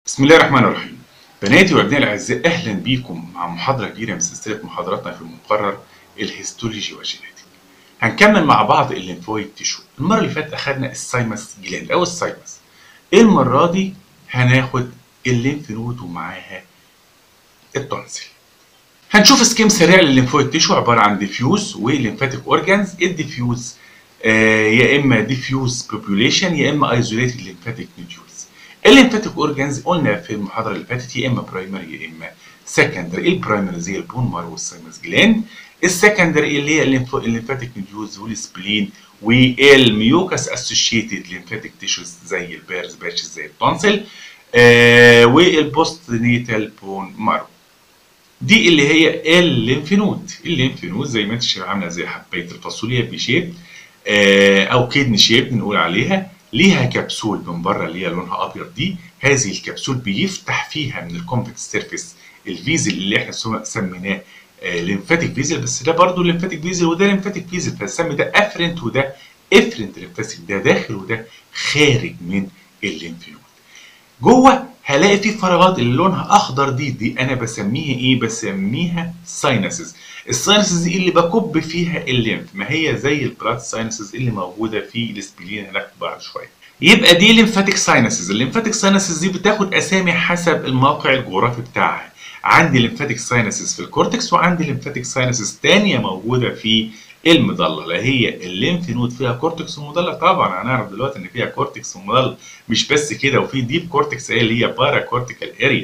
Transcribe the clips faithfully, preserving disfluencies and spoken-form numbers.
بسم الله الرحمن الرحيم. بناتي وابنائي الاعزاء، اهلا بيكم مع محاضره جديده من سلسله محاضراتنا في مقرر الهيستولوجي والجينيتك. هنكمل مع بعض الليمفويد تيشو. المره اللي فاتت اخذنا السايمس جلاند او السايمس. المره دي هناخد الليمف نود ومعاها التونسل. هنشوف سكيم سريع للليمفويد تيشو عباره عن ديفيوز وليمفاتيك اورجانز. الديفيوز آه يا اما ديفيوز بوبوليشن يا اما ايزوليتد ليمفاتيك نوديولز. الليمفاتيك اورجانز قلنا في المحاضره اللي فاتت يا اما برايمري يا اما سكندري. البرايمري زي البون مارو والسايمس جلاند، السكندري اللي هي الليمفاتيك نوديولز والسبلين والميوكاس اسوشيتد ليمفاتيك تيشوز زي البيرز باتشز زي التونسل آه والبوست نيتال بون مارو. دي اللي هي الليمف نود. الليمف نود زي ما انت شايف عامله زي حبايه الفاصوليا بي شيب آه او كيدني شيب بنقول عليها. ليها كبسول من بره اللي هي لونها ابيض دي. هذه الكبسول بيفتح فيها من الكونفكس سيرفيس الفيزل اللي احنا سميناه آه ليمفاتيك فيزل، بس ده برضه ليمفاتيك فيزل وده ليمفاتيك فيزل، فنسمي ده افرنت وده افرنت ليمفاتيك، ده داخل وده خارج من الليمف نود. جوه هلاقي في فراغات اللي لونها اخضر دي دي انا بسميها ايه؟ بسميها ساينسز. الساينسز دي اللي بكب فيها الليمف، ما هي زي البلاد ساينسز اللي موجوده في السبلين هناك بعد شويه. يبقى دي ليمفاتيك ساينسز. الليمفاتيك ساينسز دي بتاخد اسامي حسب الموقع الجغرافي بتاعها. عندي ليمفاتيك ساينسز في الكورتكس وعندي ليمفاتيك ساينسز ثانيه موجوده في المظله. لا هي الليمف نود فيها كورتكس ومظله؟ طبعا هنعرف دلوقتي ان فيها كورتكس ومظله. مش بس كده، وفي ديب كورتكس اللي هي بارا كورتيكال اريا.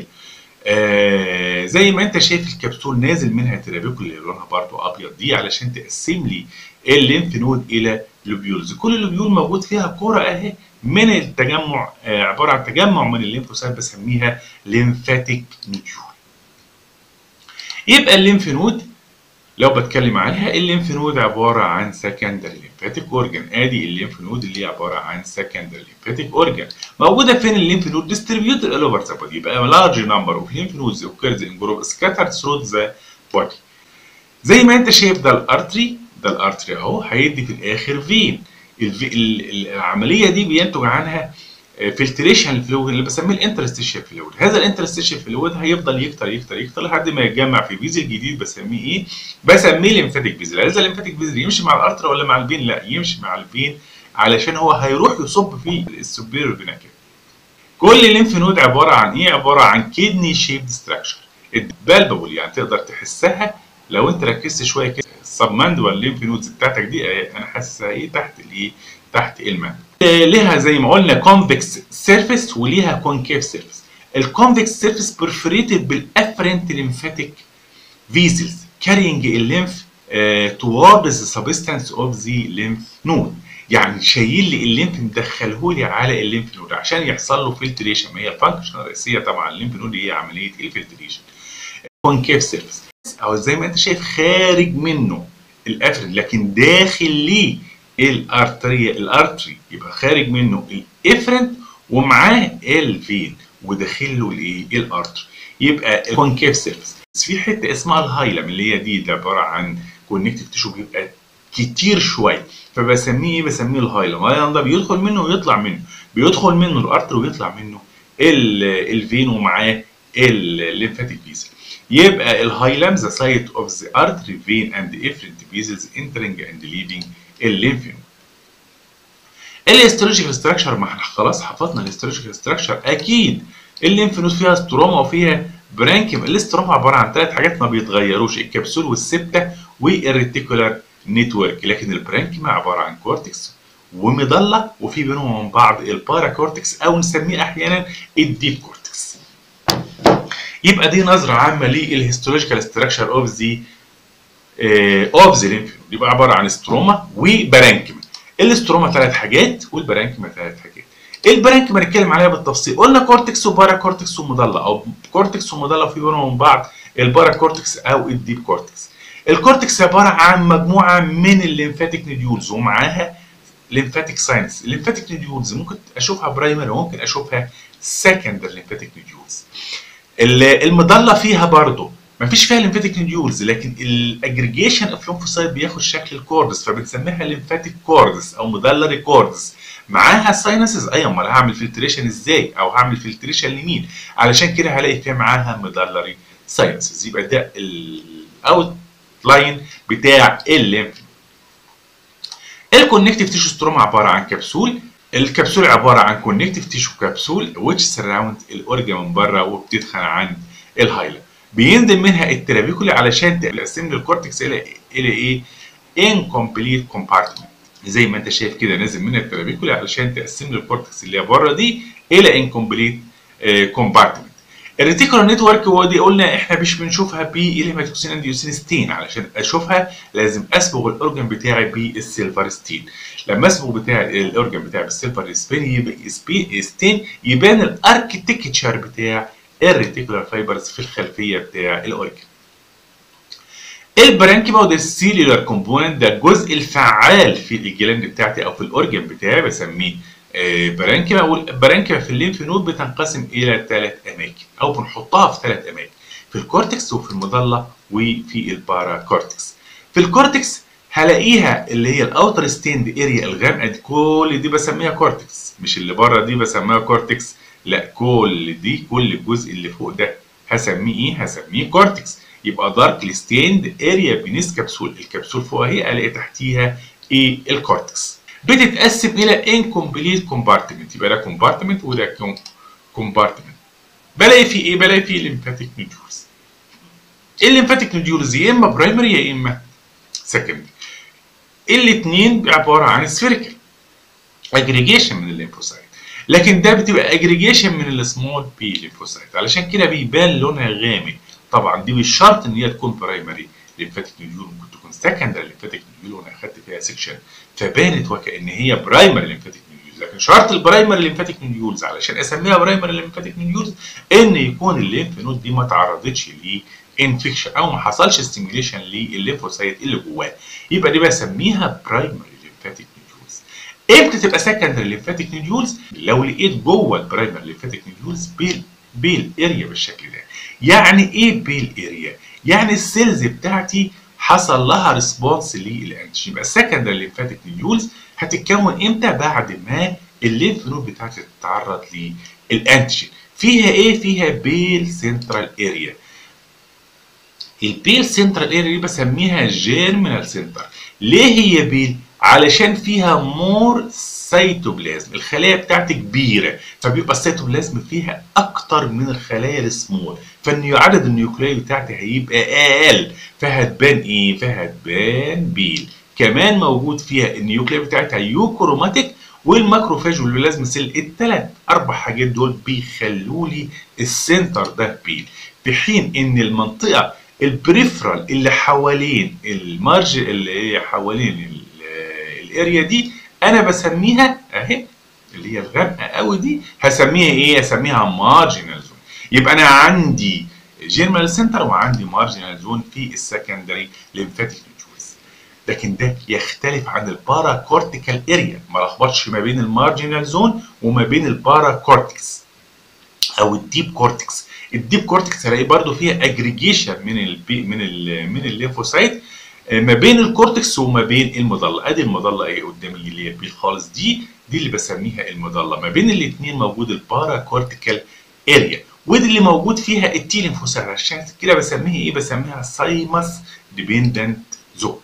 آه زي ما انت شايف الكبسول نازل منها ترابيكول اللي لونها برضه ابيض دي علشان تقسم لي الليمف نود الى لوبيولز. كل لوبيول موجود فيها كوره اهي من التجمع، آه عباره عن تجمع من الليمفوسايت بسميها ليمفاتيك نوديول. يبقى الليمف نود لو بتكلم عليها، الليمف نود عباره عن سكندري ليمفاتيك اورجان. ادي الليمف نود اللي هي عباره عن سكندري ليمفاتيك اورجان. موجوده فين الليمف نود؟ ديستريبيوتد اول اوفر ذا بودي. يبقى لارج نمبر اوف ليمف نودز اوكيرز ان جروب سكاترد ثرو ذا بودي. زي ما انت شايف ده الارتري، ده الارتري اهو هيدي في الاخر فين. العمليه دي بينتج عنها فلتريشن فلويد اللي بسميه الانترستيشال فلويد. هذا الانترستيشال فلويد هيفضل يكتر يكتر يكتر لحد ما يتجمع في فيزل جديد بسميه ايه؟ بسميه ليمفاتيك فيزل. هذا الليمفاتيك فيزل يمشي مع الارتر ولا مع الفين؟ لا، يمشي مع الفين علشان هو هيروح يصب في السوبيريور فينا كده. كل ليمف نود عباره عن ايه؟ عباره عن كيدني شيب ستراكشر بالبابل، يعني تقدر تحسها لو انت ركزت شويه كده. السبماندوال ليمف نودز بتاعتك دي انا حاسسها ايه؟ تحت الايه؟ تحت الماندوال. ليها زي ما قلنا كونفكس سيرفيس وليها كونكيف سيرفيس. الكونفكس سيرفيس برفوريتد بالافرنت ليمفاتيك فيزلز كارينج الليمف towards the substance of the lymph node. يعني شايل لي الليمف مدخله لي على الليمف نود عشان يحصل له فلتريشن. ما هي الفانكشن الرئيسيه طبعا الليمف نود هي عمليه الفلتريشن. كونكيف سيرفيس او زي ما انت شايف خارج منه الافرنت لكن داخل ليه الارتري. الارتري يبقى خارج منه الافرنت ومعاه الفين وداخل له الايه؟ الارتري. يبقى الكونكيف سيرفيس. في حته اسمها الهايلم اللي هي دي, دي عباره عن كونكتيف تيشو بيبقى كتير شويه، فبسميه ايه؟ بسميه الهايلم. الهايلم ده بيدخل منه ويطلع منه، بيدخل منه الارتري ويطلع منه الفين ومعاه الليمفاتيك فيزل. يبقى الهايلم the site of the artery vein and the efferent vessels entering and leaving الليمف نود. الهيستولوجيكال ستراكشر، ما احنا خلاص حفظنا الهيستولوجيكال ستراكشر اكيد. الليمف نود فيها ستروما وفيها برانكيم. الاستروما عباره عن ثلاث حاجات ما بيتغيروش: الكبسول والسبته والريتيكولار نتورك. لكن البرانكيما عباره عن كورتكس ومظله وفي بينهم وبين بعض البارا كورتكس او نسميه احيانا الديب كورتكس. يبقى دي نظره عامه للهيستولوجيكال ستراكشر اوف ذا اوف ذا ليمف نود. يبقى عباره عن ستروما وبرانكيما. الاستروما ثلاث حاجات والبرانكيما ثلاث حاجات. البرانكيما هنتكلم عليها بالتفصيل. قلنا كورتكس وبارا كورتكس ومظله، او كورتكس ومظله وفي بينهم وبين بعض البارا كورتكس او الديب كورتكس. الكورتكس عباره عن مجموعه من الليمفاتيك نوديولز ومعاها ليمفاتيك ساينس. الليمفاتيك نوديولز ممكن اشوفها برايمري وممكن اشوفها سكندري ليمفاتيك نوديولز. المظله فيها برضه مفيش فيها ليمفاتيك نوديولز، لكن الاجريجيشن اوف ليمفوسايت بياخد شكل الكوردس فبنسميها ليمفاتيك كوردس او مدلري كوردس. معاها ساينسز. ايوه، امال هعمل فلتريشن ازاي؟ او هعمل فلتريشن لمين؟ علشان كده هلاقي فيها معاها ميدالري ساينسز. يبقى ده الاوت لاين بتاع الليمف. الكونكتيف تيشو ستروما عباره عن كبسول. الكبسول عباره عن كونكتيف تيشو كبسول which surround الاورجن من بره وبتدخل عند الهايلا. بينزل منها الترابيكولي علشان تقسم لي الكورتكس الى الى ايه؟ incomplete compartment. زي ما انت شايف كده نازل منها الترابيكولي علشان تقسم لي الكورتكس اللي هي بره دي الى incomplete compartment. الريتيكولار نتورك هو دي قلنا احنا مش بنشوفها بالهيماتوكسين انديوسين ستين. علشان اشوفها لازم اصبغ الاورجن بتاعي بالسيلفر ستين. لما اصبغ بتاع الاورجن بتاعي بالسيلفر ستين يبان الاركتكتشر بتاع الريتيكولار فايبرز في الخلفيه بتاع الاورجن. البرانكيما وده السيلولار كومبوننت، ده الجزء الفعال في الجلاند بتاعتي او في الاورجن بتاعي بسميه برانكيما. والبرانكيما في الليمف نود بتنقسم الى ثلاث اماكن او بنحطها في ثلاث اماكن، في الكورتكس وفي المظله وفي البارا كورتكس. في الكورتكس هلاقيها اللي هي الاوتر ستيند اريا الغامقه دي، كل دي بسميها كورتكس، مش اللي بره دي بسميها كورتكس، لا كل دي كل الجزء اللي فوق ده هسميه ايه؟ هسميه كورتكس. يبقى دارك ستيند اريا بنيس كبسول، الكبسول فوق اهي الاقي تحتيها ايه؟ الكورتكس. بتتقسم الى incomplete compartment. يبقى ده compartment وده compartment. بلاقي فيه ايه؟ بلاقي فيه lymphatic nodules. الليمفاتيك نوديولز يا اما برايمري يا اما سكندري. الاثنين عباره عن سفيريكال اجريجيشن من الليمفوسايت، لكن ده بتبقى اجريجيشن من السمول بي ليمفوسايت، علشان كده بيبان لونها غامق. طبعا دي مش شرط ان هي تكون برايمري ليمفاتيك نوديول، ممكن تكون سكندري ليمفاتيك نوديول وانا اخدت فيها سيكشن فبانت وكأن هي برايمري ليمفاتيك نوديولز. لكن شرط البرايمري ليمفاتيك نوديولز علشان اسميها برايمري ليمفاتيك نوديولز ان يكون الليمف نود دي ما تعرضتش ل انفكشن او ما حصلش ستيميوليشن للليمفوسايت اللي جواه، يبقى دي بسميها برايمري ليمفاتيك نوديولز. امتى تبقى سكندري ليمفاتيك نوديولز؟ لو لقيت جوه البرايمري ليمفاتيك نوديولز بيل بيل اريا بالشكل ده. يعني ايه بيل اريا؟ يعني السيلز بتاعتي حصل لها ريسبونس للانتيجين. يبقى السكندري ليمفاتيك نوديولز هتتكون امتى؟ بعد ما الليمف نود بتاعتي تتعرض للانتيجين. فيها ايه؟ فيها بيل سنترال اريا. البيل سنترال اريا دي بسميها جيرمينال سنتر. ليه هي بيل؟ علشان فيها مور سيتوبلازم، الخلايا بتاعتي كبيره فبيبقى السيتوبلازم فيها اكتر من الخلايا السمول، فعدد النيوكلياي بتاعتي هيبقى اقل، فهتبان ايه؟ فهتبان بيل. كمان موجود فيها النيوكلياي بتاعتها يوكروماتيك والماكروفاج والبلازما سيل. الثلاث اربع حاجات دول بيخلوا لي السنتر ده بيل، في حين ان المنطقه البريفرال اللي حوالين المارج اللي هي حوالين الاريا دي انا بسميها اهي اللي هي الغامقه قوي دي، هسميها ايه؟ هسميها مارجنال زون. يبقى انا عندي جيرمال سنتر وعندي مارجنال زون في السكندري ليمفاتيك نوديولز. لكن ده يختلف عن البارا كورتيكال اريا، ما لخبطش ما بين المارجنال زون وما بين البارا كورتكس او الديب كورتكس. الديب كورتكس هلاقي برضو فيها اجريجيشن من ال من ال من الليمفوسايت ما بين الكورتكس وما بين المظله. ادي المظله اهي قدامي اللي هي البيل خالص، دي دي اللي بسميها المظله. ما بين الاثنين موجود البارا كورتيكال اريا، ودي اللي موجود فيها التي ليمفوسايت، عشان كده بسميها ايه؟ بسميها سايمس ديبندنت زون.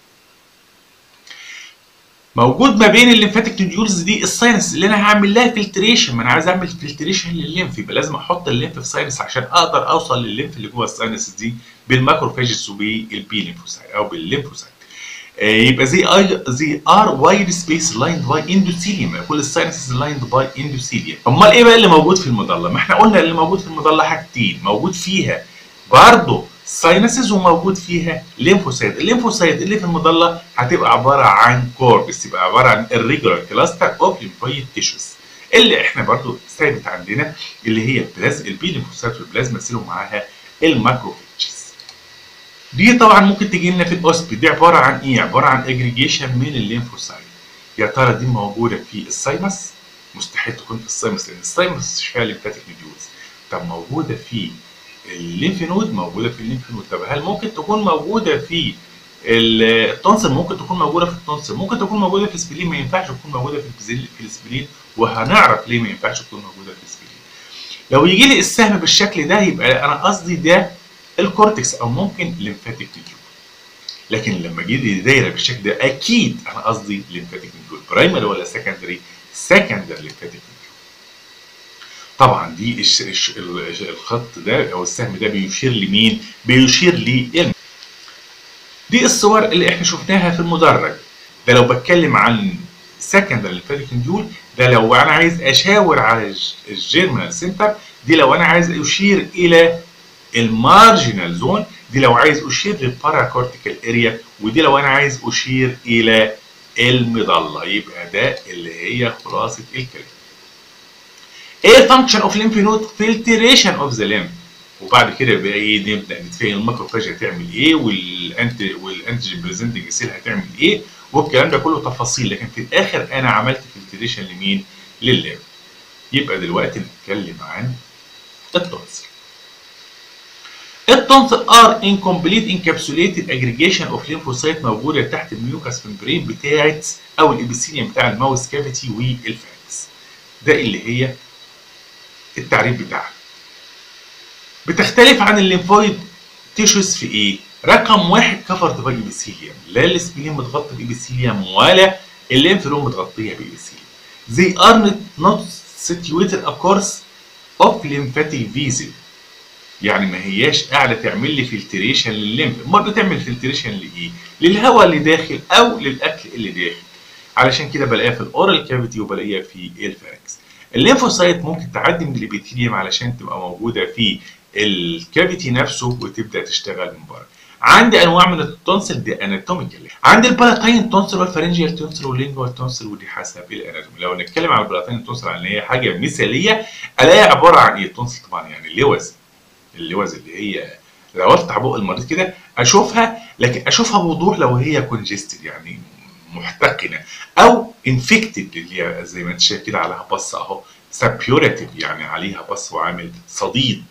موجود ما بين الليمفاتيك نوديولز دي الساينس اللي انا هعمل لها فلتريشن. ما انا عايز اعمل فلتريشن للليمف، يبقى لازم احط الليمف في ساينس عشان اقدر اوصل للليمف اللي جوه الساينس دي بالماكروفاجز وبالبي ليمفوسايت او بالليمفوسايت. آه يبقى زي اي زي ار وايد سبيس لايند باي اندوثيليوم، كل الساينسز لايند باي اندوثيليوم. امال ايه بقى اللي موجود في المظله؟ ما احنا قلنا اللي موجود في المظله حاجتين، موجود فيها برضه ساينسز وموجود فيها ليمفوسايت. الليمفوسايت اللي في المظله هتبقى عباره عن كوربس، يبقى عباره عن irregular cluster of lymphoid tissues اللي احنا برضو ثابت عندنا اللي هي البلازما البي ليمفوسايت والبلازما سيل ومعاها الماكروفيجز. دي طبعا ممكن تجي لنا في الاوسبي. دي عباره عن ايه؟ عباره عن اجريجيشن من الليمفوسايت. يا ترى دي موجوده في السايمس؟ مستحيل تكون في السايمس لان السايمس مش فيها ليمفاتيك نوديولز. طب موجوده في الليمف نود؟ موجوده في الليمف نود. طب هل ممكن تكون موجوده في التونسل ممكن تكون موجوده في التونسل، ممكن تكون موجوده في السبلين، ما ينفعش تكون موجوده في البزيل في السبلين، وهنعرف ليه ما ينفعش تكون موجوده في السبلين. لو يجي لي السهم بالشكل ده يبقى انا قصدي ده الكورتكس او ممكن ليمفاتيك نوديول. لكن لما يجي لي دايره بالشكل ده اكيد انا قصدي ليمفاتيك نوديول. برايمري ولا سكندري؟ سكندري ليمفاتيك نوديول. طبعا دي الش... الش... الخط ده او السهم ده بيشير لمين؟ بيشير لي دي الصور اللي احنا شفناها في المدرج. ده لو بتكلم عن سكندري ليمفاتيك نوديول، ده لو انا عايز اشاور على الجيرمينال سنتر، دي لو انا عايز اشير الى المارجنال زون، دي لو عايز اشير للباراكورتيكال اريا، ودي لو انا عايز اشير الى المظله. يبقى ده اللي هي خلاصه الكلام. ايه الفانكشن اوف ليمف نود؟ فلتريشن اوف ذا ليمف. وبعد كده بقى ايه، نبدا نتفهم الماكروفاج هتعمل ايه، والانتي والانتيجين بريزنتنج سيل هتعمل ايه، والكلام ده كله تفاصيل. لكن في الاخر انا عملت فلتريشن لمين؟ للليمف. يبقى دلوقتي نتكلم عن التونسل. التونسل ار انكمبليت انكابسوليتد اجريجيشن اوف ليمفوسايت موجوده تحت الميوكاس ممبرين بتاعت او الابيثيليوم بتاع الماوس كافيتي والفارنكس. ده اللي هي التعريف بتاعها. بتختلف عن الليمفويد تيشوز في ايه؟ رقم واحد كفرد باي ابيثيليوم، لا السبلين متغطي بابيثيليوم ولا الليمف نود متغطيه بابيثيليوم. They are not situated a course of lymphatic vessel. يعني ما هياش قاعده تعمل لي فلتريشن للليمف، امال بتعمل فلتريشن لايه؟ للهواء اللي داخل او للاكل اللي داخل. علشان كده بلاقيها في الاورال كافيتي وبلاقيها في الفارنكس. الليمفوسايت ممكن تعدي من الابيثيليوم علشان تبقى موجوده في الكافيتي نفسه وتبدا تشتغل من بره. عندي انواع من التونسل دي اناتوميكال. عندي البالاتاين تونسل والفارنجيال تونسل واللينجوال تونسل، ودي حسب الاناتومي. لو نتكلم عن البالاتاين تونسل عن هي حاجه مثاليه، الاقيها عباره عن ايه؟ التونسل طبعا يعني اللوز، اللوز اللي هي لو افتح بق المريض كده اشوفها، لكن اشوفها بوضوح لو هي كونجستد يعني محتقنه، او انفكتد اللي هي زي ما انت شايف كده عليها بص اهو، سابيوريتيف يعني عليها بص وعامل صديد،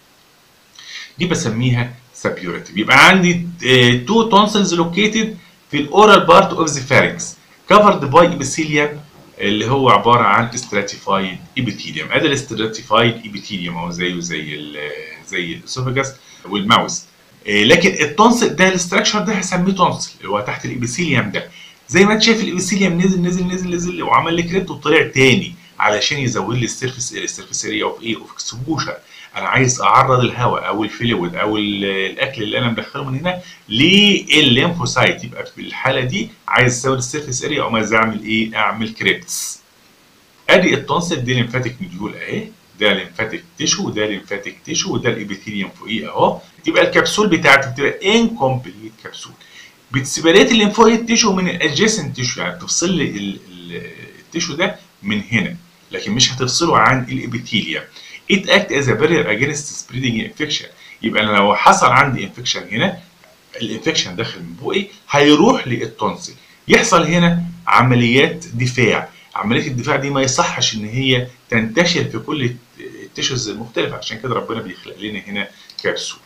دي بسميها سابيوريتيف. يبقى عندي تو تونسلز لوكيتد في الاورال بارت اوف ذا فارنكس كفرد باي ابيثيليوم اللي هو عباره عن ستراتيفايد ابيثيليوم. ادي الاستراتيفايد ابيثيليوم اهو زيه زي زي الاسوفاجاس والماوس. لكن التونسل ده الاستراكشر ده هسميه تونسل اللي هو تحت الابيثيليوم ده. زي ما انت شايف الابيثيليوم نزل نزل نزل نزل وعمل لي كريبت وطلع تاني علشان يزود لي السيرفيس السيرفيس اريا اوف ايه اوف اكسبوجر. انا عايز اعرض الهواء او الفلويد او الاكل اللي انا مدخله من هنا للليمفوسايت، يبقى في الحاله دي عايز ازود السيرفيس اريا او عايز اعمل ايه؟ اعمل كريبتس. ادي التونسل دي ليمفاتيك نوديول اهي، ده ليمفاتيك تيشو وده ليمفاتيك تيشو وده الابيثيليوم فوقيه اهو. يبقى الكبسول بتاعتي بتبقى انكمبليت كبسول بتسيبريت الليمفويد تيشو من الادجيسنت تيشو، يعني تفصل لي التيشو ده من هنا، لكن مش هتفصله عن الابيثيليوم. It act as a barrier against spreading infection. يبقى انا لو حصل عندي انفكشن هنا، الانفكشن داخل من بوقي هيروح للتونسل، يحصل هنا عمليات دفاع. عمليات الدفاع دي ما يصحش ان هي تنتشر في كل التيشوز المختلفه، عشان كده ربنا بيخلق لنا هنا كبسول.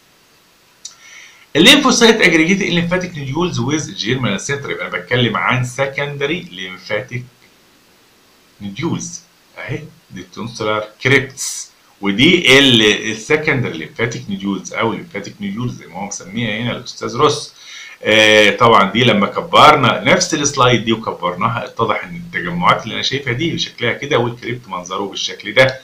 الليمفوسايت اجريجيت الليمفاتيك نوديولز ويز جيرمينال سنتر. يبقى انا بتكلم عن سكندري ليمفاتيك نوديولز اهي، دي التونسلار كريبتس، ودي السكندري ليمفاتيك نوديولز او الليمفاتيك نوديولز زي ما هو مسميها هنا الاستاذ روس. آه طبعا دي لما كبرنا نفس السلايد دي وكبرناها اتضح ان التجمعات اللي انا شايفها دي شكلها كده والكريبت منظره بالشكل ده.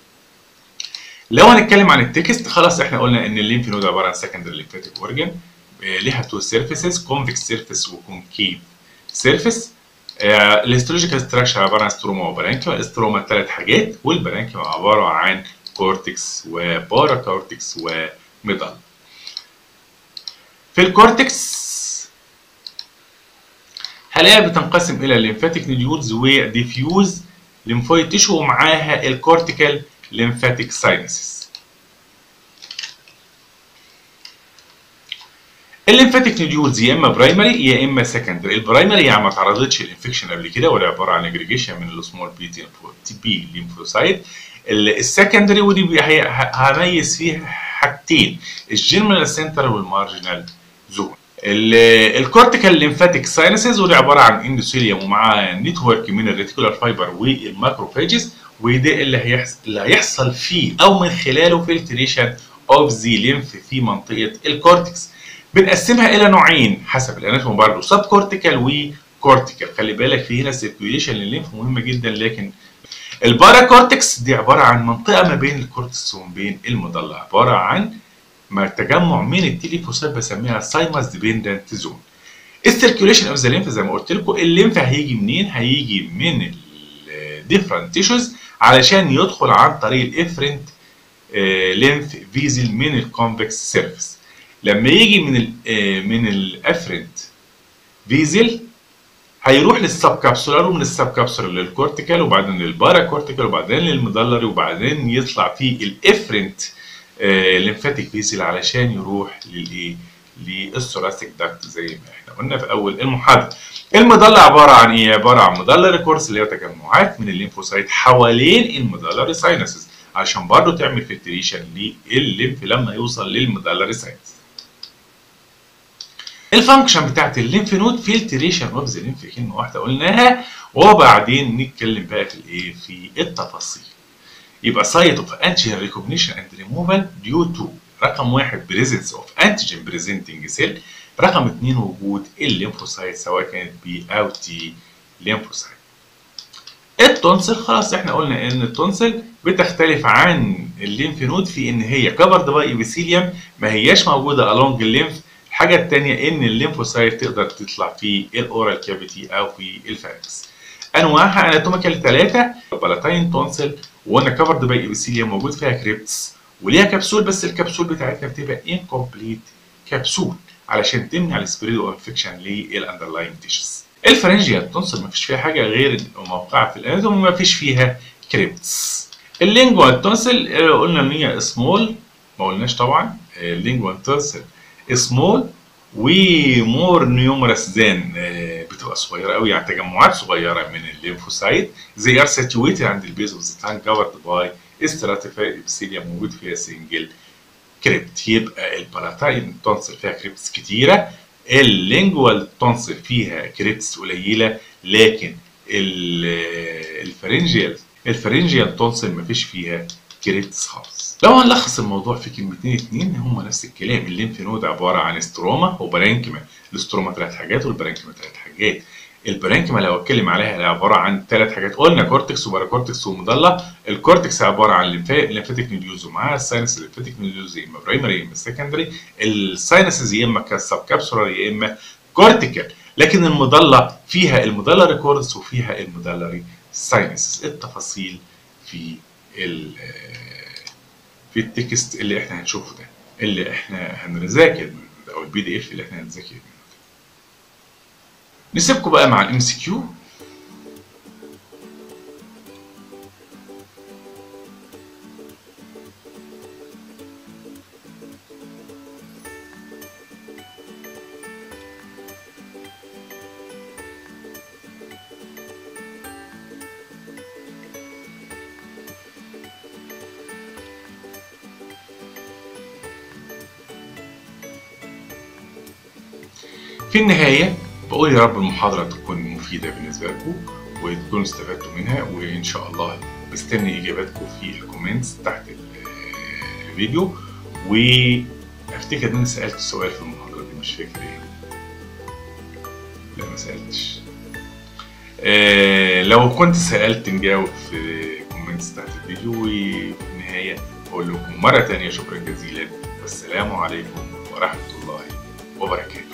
لو هنتكلم عن التكست خلاص احنا قلنا ان الليمف نود عباره عن سكندري ليمفاتيك اورجان، آه ليها تو سيرفيسز، كونفكس سيرفيس وكونكيف سيرفيس. آه الهيستولوجيكال ستراكشر عباره عن ستروما وبرانكيوم. الاستروما ثلاث حاجات، والبرانكيوم عباره عن كورتكس وبارا كورتكس وميدال. في الكورتكس هلاقيها بتنقسم الى الليمفاتيك نوديولز وديفيوز ليمفويد تيشو ومعاها الكورتيكال ليمفاتيك ساينسز. الليمفاتيك نوديولز يا اما برايمري يا اما سكندري. البرايمري يعني ما تعرضتش للانفكشن قبل كده ولا عباره عن اجريجيشن من السمول بي تي بي ليمفوسايت. السكندري ودي هميز فيها حاجتين، الجيرمينال سنتر والمارجنال زون. الكورتيكال ليمفاتيك ساينسز، ودي عباره عن اندوثيليوم ومعاه نتورك من الريتيكولار فايبر والماكروفاجز، وده اللي هيحصل اللي هيحصل فيه او من خلاله فلتريشن اوف ذا ليمف في منطقه الكورتكس. بنقسمها الى نوعين حسب الاناتومي برضه، سب كورتيكال وكورتيكال. خلي بالك في هنا سيركيوليشن للليمف مهمه جدا. لكن البارا كورتكس دي عباره عن منطقه ما بين الكورتكس وما بين المظله، عباره عن ما تجمع من التيليفوسات بسميها سايمس ديبندنت زون. السيركيوليشن اوف ذا ليمف زي ما قلت لكم، الليمف هيجي منين؟ هيجي من الديفرنت تيشوز علشان يدخل عن طريق الافرنت ليمف فيزل من الكونفكس سيرفيس. لما يجي من ال من الافرنت فيزل هيروح للسب كابسولار، ومن السب كابسولار للكورتيكال، وبعدين للبارا كورتيكال، وبعدين للمدلري، وبعدين يطلع في الافرنت ليمفاتيك فيزل علشان يروح للايه؟ للثوراسيك داكت زي ما احنا قلنا في اول المحاضره. المظله عباره عن ايه؟ عباره عن مدلري كورس اللي هي تجمعات من الليمفوسايت حوالين المدلري ساينسز عشان برضه تعمل فلتريشن للليمف لما يوصل للمدلري ساينس. الفانكشن بتاعت الليمف نود فلتريشن اوف ذا ليمف، كلمه واحده قلناها، وبعدين نتكلم بقى في الايه؟ في التفاصيل. يبقى سايت اوف انتيجين ريكوجنيشن اند ريموفال ديو تو رقم واحد بريزنس اوف انتيجين بريزنتنج سيل، رقم اثنين وجود الليمفوسايت سواء كانت بي او تي ليمفوسايت. التونسل خلاص احنا قلنا ان التونسل بتختلف عن الليمف نود في ان هي كفرد باي ابيثيليوم، ما هياش موجوده along الليمف. الحاجه الثانيه ان الليمفوسايت تقدر تطلع في الاورال كافيتي او في الفارنكس. انواعها اناتوميكال ثلاثه، بالاتاين تونسل، وقلنا كفرد باي ابيثيليوم موجود فيها كريبتس وليها كبسول، بس الكبسول بتاعتها بتبقى انكمبليت كبسول علشان تمنع السبريد او انفكشن للاندرلاين تيشوز. الفرنجيال تونسل ما فيش فيها حاجه غير موقعها في الاناتومي، ما فيش فيها كريبتس. اللينجوال تونسل قلنا ان هي سمول، ما قلناش طبعا اللينجوال تونسل سمول ومور نيومرس ذان، بتبقى صغيره قوي يعني تجمعات صغيره من الليمفوسايت. زي ار ساتويتد عند البيز اوف ذا تانك كفرد باي استراتيفايد ابيثيليوم موجود فيها سنجل كريبت. يبقى البالاتاين تونسل فيها كريبتس كتيره، اللينجوال تونسل فيها كريبتس قليله، لكن الفرنجيال الفرنجيال تونسل مفيش فيها كريبتس خالص. لو هنلخص الموضوع في كلمتين اتنين هما نفس الكلام، الليمف نود عباره عن ستروما وبرانكيما. الاستروما ثلاث حاجات والبرانكيما ثلاث حاجات. البرانكيما لو اتكلم عليها عباره عن ثلاث حاجات، قلنا كورتكس وباراكورتكس ومضله. الكورتكس عباره عن ليمفاتيك نوديولز ومعاها الساينس الليمفاتيك نوديولز، يا اما برايمري يا اما سكندري. الساينسز يا اما كسب كابسولار يا اما كورتيكال. لكن المضله فيها المدلري كورس وفيها المدلري ساينسز. التفاصيل في ال في التكست اللي احنا هنشوفه ده، اللي احنا هنذاكر منه، او البي دي اف اللي احنا هنذاكر منه. نسيبكم بقى مع الام سي كيو. في النهاية بقول يا رب المحاضرة تكون مفيدة بالنسبة لكم وتكونوا استفدتوا منها، وإن شاء الله بستني إجاباتكم في الكومنتس تحت الفيديو. وأفتكر إن أنا سألت سؤال في المحاضرة دي، مش فاكر إيه. لا ما سألتش. آه لو كنت سألت نجاوب في الكومنتس تحت الفيديو. وفي النهاية بقول لكم مرة تانية شكرا جزيلا، والسلام عليكم ورحمة الله وبركاته.